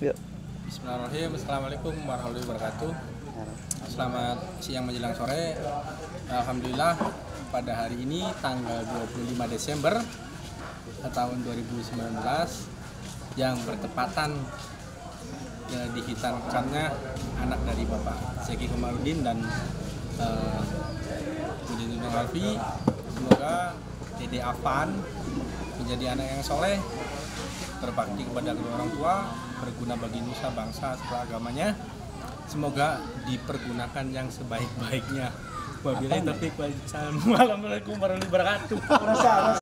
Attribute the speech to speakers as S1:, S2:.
S1: Yuk.
S2: Bismillahirrahmanirrahim. Assalamualaikum warahmatullahi wabarakatuh. Selamat siang menjelang sore. Alhamdulillah pada hari ini tanggal 25 Desember tahun 2019 yang bertepatan dihitankannya anak dari Bapak Zeki Komarudin dan Budi Nurul Alfi. Semoga Dede Afan menjadi anak yang soleh, berbakti kepada kedua orang tua, berguna bagi nusa bangsa serta agamanya. Semoga dipergunakan yang sebaik-baiknya. Wabillahi taufiq wal hidayah. Assalamualaikum warahmatullahi wabarakatuh.